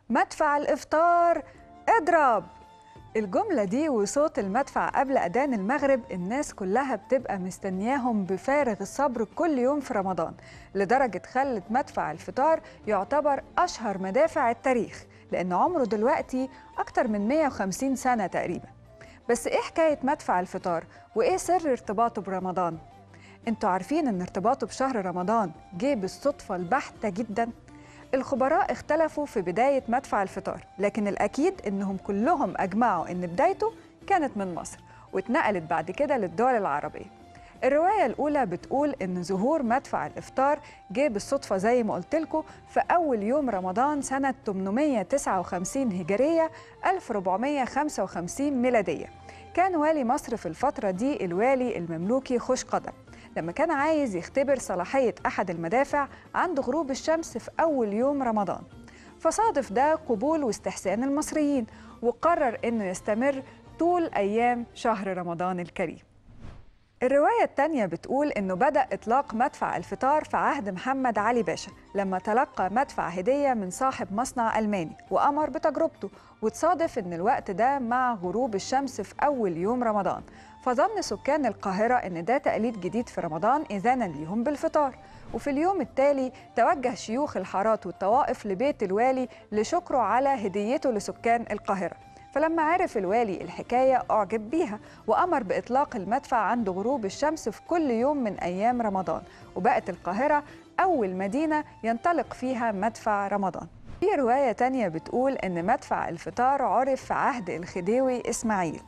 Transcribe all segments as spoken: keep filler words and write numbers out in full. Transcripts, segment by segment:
مدفع الإفطار اضرب. الجملة دي وصوت المدفع قبل أذان المغرب الناس كلها بتبقى مستنياهم بفارغ الصبر كل يوم في رمضان، لدرجة خلت مدفع الفطار يعتبر أشهر مدافع التاريخ، لأن عمره دلوقتي أكتر من مئة وخمسين سنة تقريبا. بس إيه حكاية مدفع الفطار؟ وإيه سر ارتباطه برمضان؟ انتوا عارفين إن ارتباطه بشهر رمضان جه بالصدفة البحتة جداً؟ الخبراء اختلفوا في بداية مدفع الفطار، لكن الأكيد إنهم كلهم أجمعوا إن بدايته كانت من مصر واتنقلت بعد كده للدول العربية. الرواية الأولى بتقول إن ظهور مدفع الإفطار جه بالصدفة زي ما قلت لكم في أول يوم رمضان سنة ثمانمئة وتسعة وخمسين هجرية ألف وأربعمئة وخمسة وخمسين ميلادية. كان والي مصر في الفترة دي الوالي المملوكي خوش قدم، لما كان عايز يختبر صلاحية أحد المدافع عند غروب الشمس في أول يوم رمضان، فصادف ده قبول واستحسان المصريين، وقرر إنه يستمر طول أيام شهر رمضان الكريم. الرواية التانية بتقول إنه بدأ إطلاق مدفع الفطار في عهد محمد علي باشا، لما تلقى مدفع هدية من صاحب مصنع ألماني وأمر بتجربته، وتصادف إن الوقت ده مع غروب الشمس في أول يوم رمضان، فظن سكان القاهرة إن ده تقليد جديد في رمضان إذانا ليهم بالفطار. وفي اليوم التالي توجه شيوخ الحارات والطوائف لبيت الوالي لشكره على هديته لسكان القاهرة، فلما عرف الوالي الحكاية أعجب بيها وأمر بإطلاق المدفع عند غروب الشمس في كل يوم من أيام رمضان، وبقت القاهرة أول مدينة ينطلق فيها مدفع رمضان. في رواية تانية بتقول إن مدفع الفطار عرف في عهد الخديوي إسماعيل،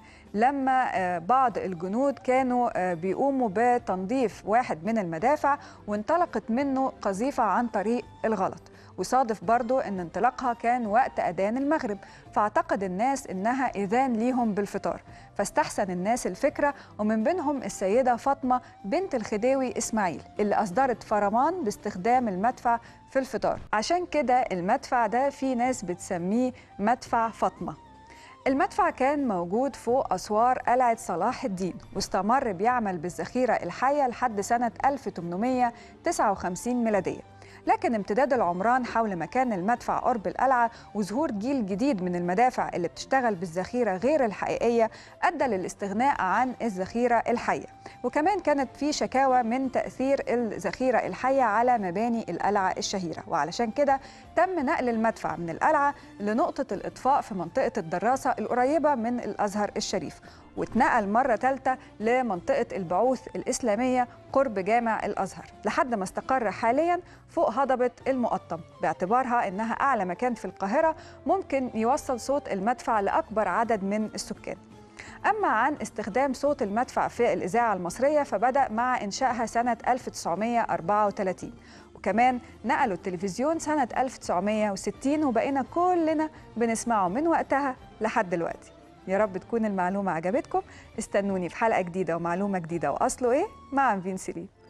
لما بعض الجنود كانوا بيقوموا بتنظيف واحد من المدافع وانطلقت منه قذيفة عن طريق الغلط، وصادف برضو أن انطلاقها كان وقت أذان المغرب، فاعتقد الناس إنها إذان ليهم بالفطار، فاستحسن الناس الفكرة، ومن بينهم السيدة فاطمة بنت الخديوي إسماعيل اللي أصدرت فرمان باستخدام المدفع في الفطار. عشان كده المدفع ده في ناس بتسميه مدفع فاطمة. المدفع كان موجود فوق أسوار قلعة صلاح الدين، واستمر بيعمل بالذخيرة الحية لحد سنة ألف وثمانمئة وتسعة وخمسين ميلادية. لكن امتداد العمران حول مكان المدفع قرب القلعة وظهور جيل جديد من المدافع اللي بتشتغل بالذخيرة غير الحقيقية أدى للاستغناء عن الذخيرة الحية، وكمان كانت في شكاوى من تأثير الذخيرة الحية على مباني القلعة الشهيرة، وعلشان كده تم نقل المدفع من القلعة لنقطة الإطفاء في منطقة الدراسة القريبة من الأزهر الشريف، واتنقل مرة ثالثة لمنطقة البعوث الإسلامية قرب جامع الأزهر، لحد ما استقر حالياً فوق هضبة المقطم، باعتبارها إنها أعلى مكان في القاهرة ممكن يوصل صوت المدفع لأكبر عدد من السكان. أما عن استخدام صوت المدفع في الإذاعة المصرية فبدأ مع إنشائها سنة ألف وتسعمئة وأربعة وثلاثين، وكمان نقلوا التلفزيون سنة ألف وتسعمئة وستين، وبقينا كلنا بنسمعه من وقتها لحد دلوقتي. يا رب تكون المعلومة عجبتكم. استنوني في حلقة جديدة ومعلومة جديدة وأصله إيه مع أنفين سيرين.